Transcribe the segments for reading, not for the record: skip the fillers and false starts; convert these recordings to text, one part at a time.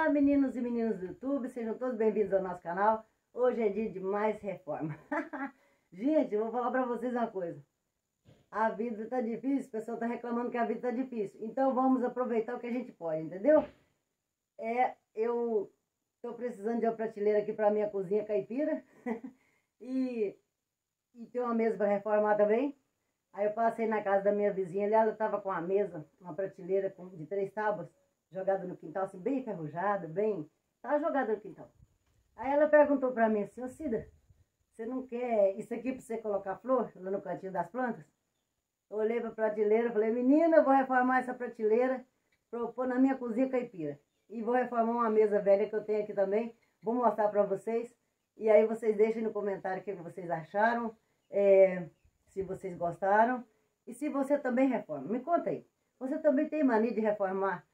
Olá, meninos e meninas do YouTube, sejam todos bem-vindos ao nosso canal. Hoje é dia de mais reforma. Gente, eu vou falar pra vocês uma coisa. A vida tá difícil, o pessoal tá reclamando que a vida tá difícil. Então vamos aproveitar o que a gente pode, entendeu? Eu tô precisando de uma prateleira aqui pra minha cozinha caipira. e tem uma mesa pra reformar também. Aí eu passei na casa da minha vizinha ali, ela tava com uma mesa, uma prateleira de 3 tábuas, jogada no quintal, assim, bem enferrujada, tava jogada no quintal. Aí ela perguntou pra mim assim: ô Cida, você não quer isso aqui pra você colocar flor lá no cantinho das plantas? Eu olhei pra prateleira e falei: menina, eu vou reformar essa prateleira pra eu pôr na minha cozinha caipira. E vou reformar uma mesa velha que eu tenho aqui também, vou mostrar pra vocês. E aí vocês deixem no comentário o que vocês acharam, se vocês gostaram. E se você também reforma, me conta aí. Você também tem mania de reformar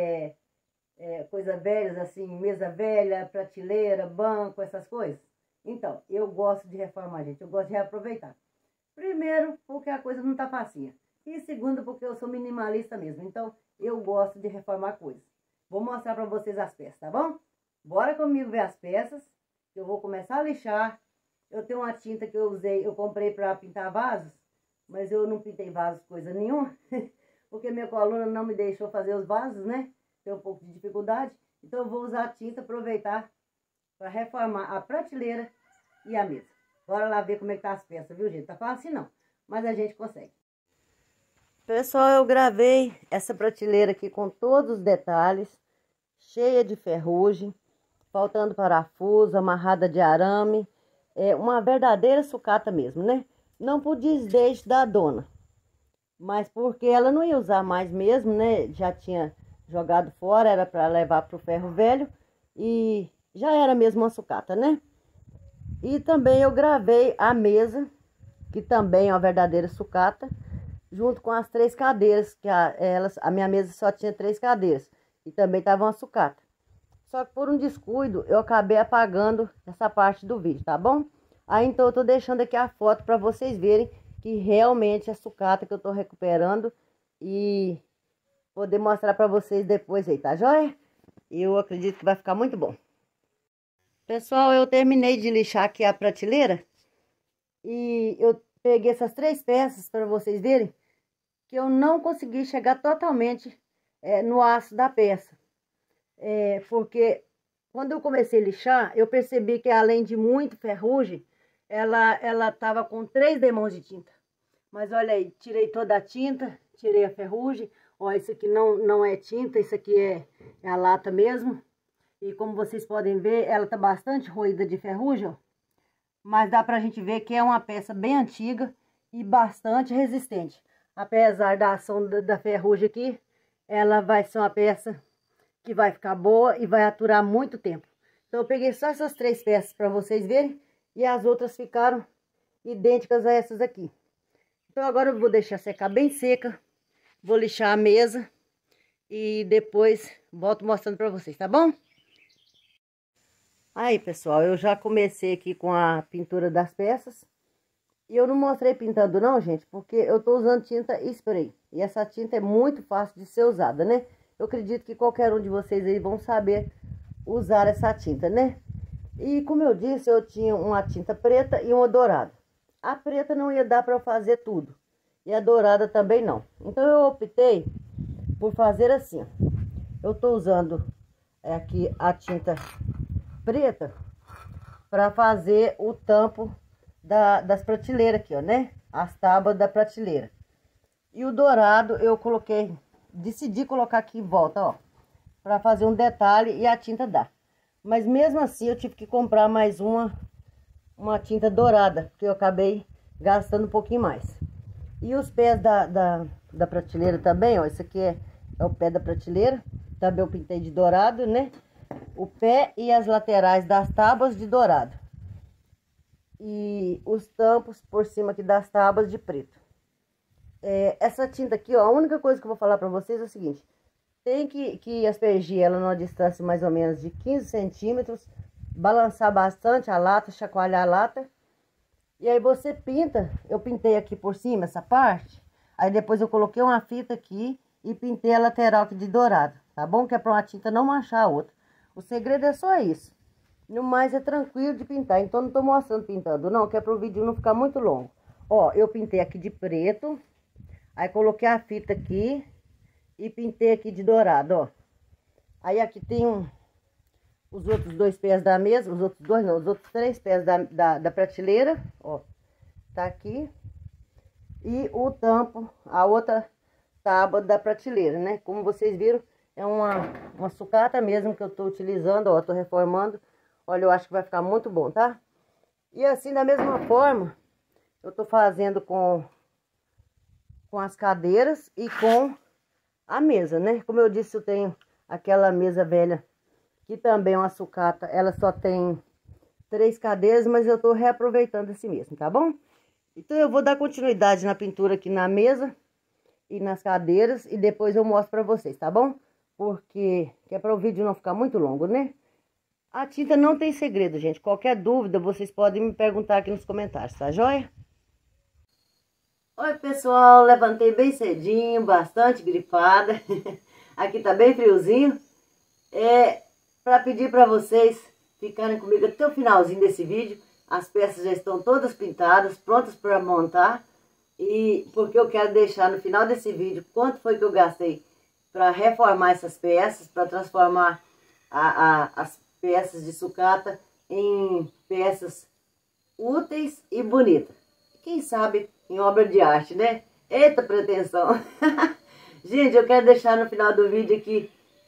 coisas velhas, assim, mesa velha, prateleira, banco, essas coisas? Então, eu gosto de reformar, gente. Eu gosto de reaproveitar. Primeiro, porque a coisa não tá facinha. E segundo, porque eu sou minimalista mesmo. Então, eu gosto de reformar coisas. Vou mostrar pra vocês as peças, tá bom? Bora comigo ver as peças. Eu vou começar a lixar. Eu tenho uma tinta que eu comprei pra pintar vasos. Mas eu não pintei vasos coisa nenhuma. Porque minha coluna não me deixou fazer os vasos, né? Tem um pouco de dificuldade. Então eu vou usar a tinta, aproveitar para reformar a prateleira e a mesa. Bora lá ver como é que tá as peças, viu, gente? Tá fácil assim não, mas a gente consegue. Pessoal, eu gravei essa prateleira aqui com todos os detalhes, cheia de ferrugem, faltando parafuso, amarrada de arame. É uma verdadeira sucata mesmo, né? Não por desdeixo da dona, mas porque ela não ia usar mais mesmo, né? Já tinha jogado fora, era para levar para o ferro velho e já era mesmo uma sucata, né? E também eu gravei a mesa, que também é uma verdadeira sucata, junto com as 3 cadeiras, que a minha mesa só tinha 3 cadeiras e também estava uma sucata. Só que por um descuido eu acabei apagando essa parte do vídeo, tá bom? Aí então eu tô deixando aqui a foto para vocês verem que realmente é sucata que eu tô recuperando e poder mostrar para vocês depois aí, tá joia? Eu acredito que vai ficar muito bom. Pessoal, eu terminei de lixar aqui a prateleira e eu peguei essas 3 peças para vocês verem que eu não consegui chegar totalmente no aço da peça. Porque quando eu comecei a lixar, eu percebi que além de muito ferrugem, ela tava com 3 demãos de tinta. Mas olha aí, tirei toda a tinta, tirei a ferrugem. Ó, isso aqui não é tinta, isso aqui é a lata mesmo. E como vocês podem ver, ela tá bastante roída de ferrugem, ó. Mas dá pra gente ver que é uma peça bem antiga e bastante resistente. Apesar da ação da ferrugem aqui, ela vai ser uma peça que vai ficar boa e vai aturar muito tempo. Então eu peguei só essas 3 peças para vocês verem e as outras ficaram idênticas a essas aqui. Então agora eu vou deixar secar bem seca, vou lixar a mesa e depois volto mostrando para vocês, tá bom? Aí, pessoal, eu já comecei aqui com a pintura das peças. E eu não mostrei pintando não, gente, porque eu tô usando tinta spray. E essa tinta é muito fácil de ser usada, né? Eu acredito que qualquer um de vocês aí vão saber usar essa tinta, né? E como eu disse, eu tinha uma tinta preta e uma dourada. A preta não ia dar para fazer tudo. E a dourada também não. Então eu optei por fazer assim, ó. Eu tô usando aqui a tinta preta para fazer o tampo das prateleiras aqui, ó, né? As tábuas da prateleira. E o dourado eu decidi colocar aqui em volta, ó, para fazer um detalhe e a tinta dá. Mas mesmo assim eu tive que comprar mais uma tinta dourada, porque eu acabei gastando um pouquinho mais. E os pés da prateleira também, ó, esse aqui é o pé da prateleira, também eu pintei de dourado, né? O pé e as laterais das tábuas de dourado. E os tampos por cima aqui das tábuas de preto. Essa tinta aqui, ó, a única coisa que eu vou falar pra vocês é o seguinte. Tem que aspergir ela numa distância mais ou menos de 15 centímetros. Balançar bastante a lata, chacoalhar a lata. E aí você pinta. Eu pintei aqui por cima essa parte. Aí depois eu coloquei uma fita aqui e pintei a lateral aqui de dourado. Tá bom? Que é pra uma tinta não manchar a outra. O segredo é só isso. No mais é tranquilo de pintar. Então não tô mostrando pintando não, que é pro vídeo não ficar muito longo. Ó, eu pintei aqui de preto. Aí coloquei a fita aqui. E pintei aqui de dourado, ó. Aí aqui tem os outros 2 pés da mesa. Os outros 2 não, os outros 3 pés da prateleira, ó. Tá aqui. E o tampo, a outra tábua da prateleira, né? Como vocês viram, é uma sucata mesmo que eu tô utilizando, ó. Tô reformando. Olha, eu acho que vai ficar muito bom, tá? E assim, da mesma forma, eu tô fazendo com as cadeiras e com a mesa, né? Como eu disse, eu tenho aquela mesa velha, que também é uma sucata. Ela só tem 3 cadeiras, mas eu tô reaproveitando esse mesmo, tá bom? Então eu vou dar continuidade na pintura aqui na mesa e nas cadeiras. E depois eu mostro pra vocês, tá bom? Porque é para o vídeo não ficar muito longo, né? A tinta não tem segredo, gente. Qualquer dúvida, vocês podem me perguntar aqui nos comentários, tá joia? Oi, pessoal. Levantei bem cedinho, bastante gripada. Aqui tá bem friozinho. Para pedir para vocês ficarem comigo até o finalzinho desse vídeo. As peças já estão todas pintadas, prontas para montar. E porque eu quero deixar no final desse vídeo quanto foi que eu gastei para reformar essas peças, para transformar as peças de sucata em peças úteis e bonitas. Quem sabe em obra de arte, né? Eita pretensão! Gente, eu quero deixar no final do vídeo aqui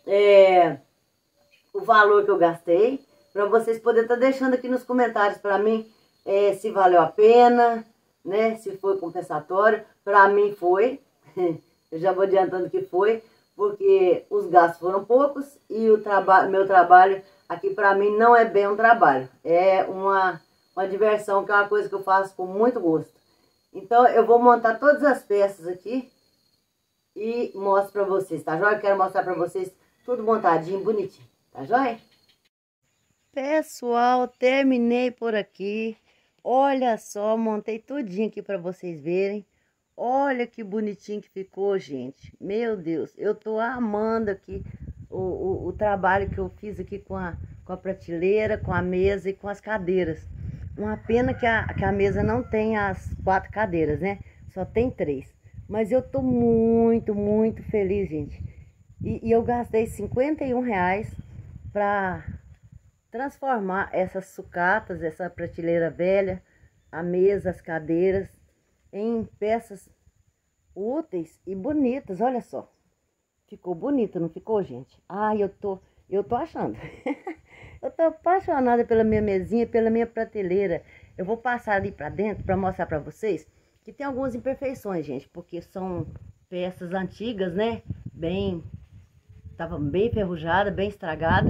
o valor que eu gastei, para vocês poderem estar deixando aqui nos comentários para mim se valeu a pena, né? Se foi compensatório. Para mim foi. Eu já vou adiantando que foi, porque os gastos foram poucos e o meu trabalho aqui para mim não é bem um trabalho, é uma diversão, que é uma coisa que eu faço com muito gosto. Então eu vou montar todas as peças aqui e mostro para vocês, tá joia? Eu quero mostrar para vocês tudo montadinho, bonitinho, tá joia? Pessoal, terminei por aqui. Olha só, montei tudinho aqui para vocês verem. Olha que bonitinho que ficou, gente. Meu Deus, eu tô amando aqui o trabalho que eu fiz aqui com a prateleira, com a mesa e com as cadeiras. Uma pena que a mesa não tem as 4 cadeiras, né? Só tem 3. Mas eu tô muito, muito feliz, gente. E eu gastei R$51 para transformar essas sucatas, essa prateleira velha, a mesa, as cadeiras, em peças úteis e bonitas. Olha só. Ficou bonito, não ficou, gente? Ai, eu tô achando. Eu tô apaixonada pela minha mesinha, pela minha prateleira. Eu vou passar ali pra dentro para mostrar pra vocês que tem algumas imperfeições, gente, porque são peças antigas, né? Tava bem enferrujada, bem estragada.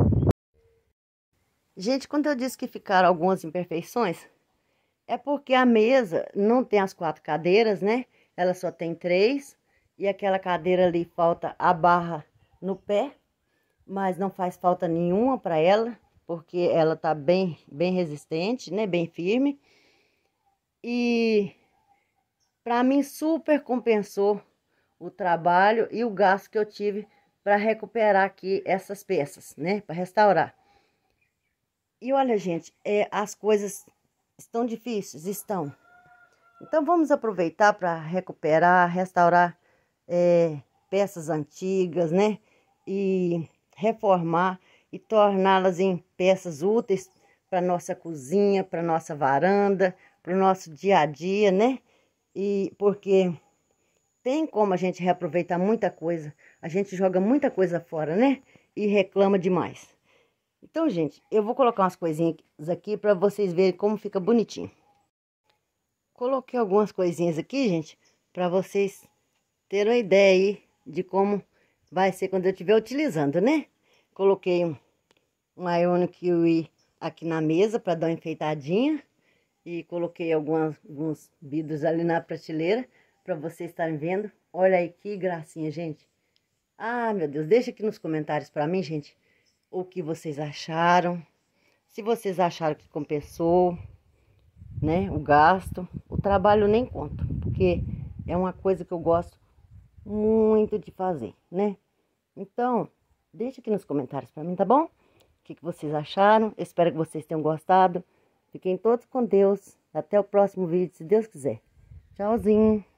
Gente, quando eu disse que ficaram algumas imperfeições, é porque a mesa não tem as 4 cadeiras, né? Ela só tem 3. E aquela cadeira ali falta a barra no pé. Mas não faz falta nenhuma para ela, porque ela tá bem resistente, né? Bem firme. E para mim super compensou o trabalho e o gasto que eu tive para recuperar aqui essas peças, né? Para restaurar. E olha, gente, as coisas estão difíceis? Estão. Então vamos aproveitar para recuperar, restaurar peças antigas, né? E reformar e torná-las em peças úteis para nossa cozinha, para nossa varanda, para o nosso dia a dia, né? E porque tem como a gente reaproveitar muita coisa. A gente joga muita coisa fora, né? E reclama demais. Então, gente, eu vou colocar umas coisinhas aqui para vocês verem como fica bonitinho. Coloquei algumas coisinhas aqui, gente, para vocês terem uma ideia aí de como vai ser quando eu estiver utilizando, né? Coloquei um Ionic Kiwi aqui na mesa para dar uma enfeitadinha. E coloquei alguns vidros ali na prateleira para vocês estarem vendo. Olha aí que gracinha, gente. Ah, meu Deus, deixa aqui nos comentários para mim, gente, o que vocês acharam. Se vocês acharam que compensou, né, o gasto. O trabalho nem conto, porque é uma coisa que eu gosto muito de fazer, né? Então, Deixa aqui nos comentários pra mim, tá bom? O que vocês acharam? Eu espero que vocês tenham gostado. Fiquem todos com Deus. Até o próximo vídeo, se Deus quiser. Tchauzinho.